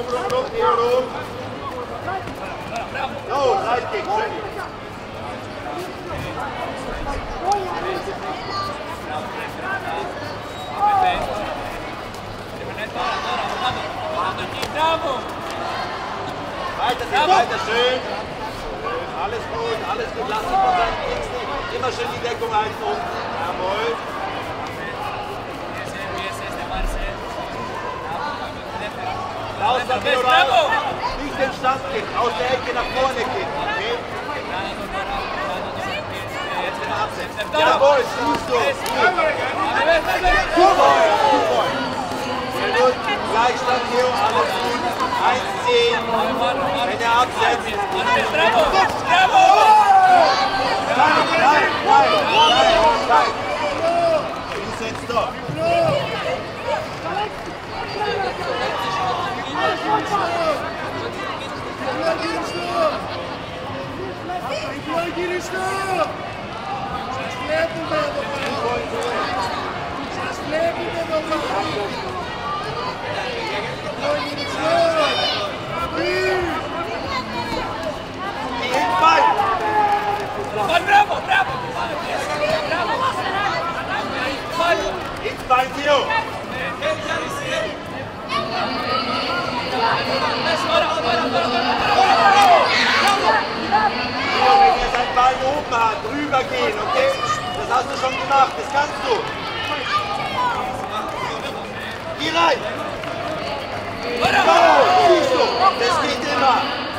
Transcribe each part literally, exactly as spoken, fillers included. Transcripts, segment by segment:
Room, room, here, room. No, side kick, ready. Weiter, weiter, schön. Alles gut, alles gut. Lass dich von seinen Kicks nicht. Immer schön die Deckung halten unten. Jawohl. Raus, Matteo, raus. Nicht den Stand kicken, aus der Ecke nach vorne kicken. Okay? Jetzt wieder absetzen. Jawohl, schließt du. Super, super. Sehr gut. Gleichstand, Theo, alles gut. eins zehn. Wenn er absetzt. Bravo! Nein, nein, nein, nein, nein. Vincent, stop. Γυριστό! Σας βλέπουμε εδώ πέρα! Σας βλέπουμε εδώ πέρα! Γυριστό! Μπράβο, μπράβο! It's by Theo! Wenn er seinen Ball oben hat, drüber gehen, okay? Das hast du schon gemacht, das kannst du. Geh rein! Go! Siehst du, das geht immer.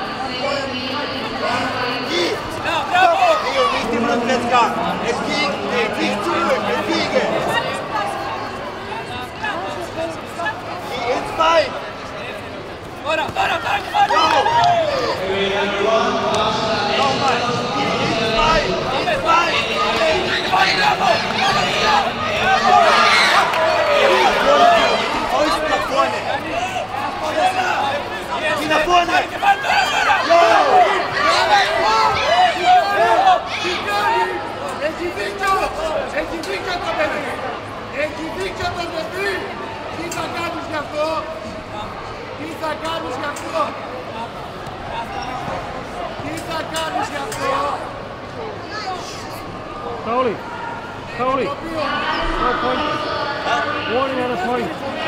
Geh! Theo, nicht im Rückwärtsgang. Entgegen, nicht zurück, entgegen. Geh ins Bein. Ora, ora, ora, Go! Nochmal. Ins Bein. Ins Bein. Fäuste nach vorne. Geh nach vorne. Go! Έχει δίκιο! Έχει δίκιο το παιδί! Έχει δίκιο το παιδί! Τι θα κάνεις γι' αυτό! Τι θα κάνεις γι' αυτό! Τι θα κάνεις γι' αυτό! Cowley! Cowley! No point! Warning on a point!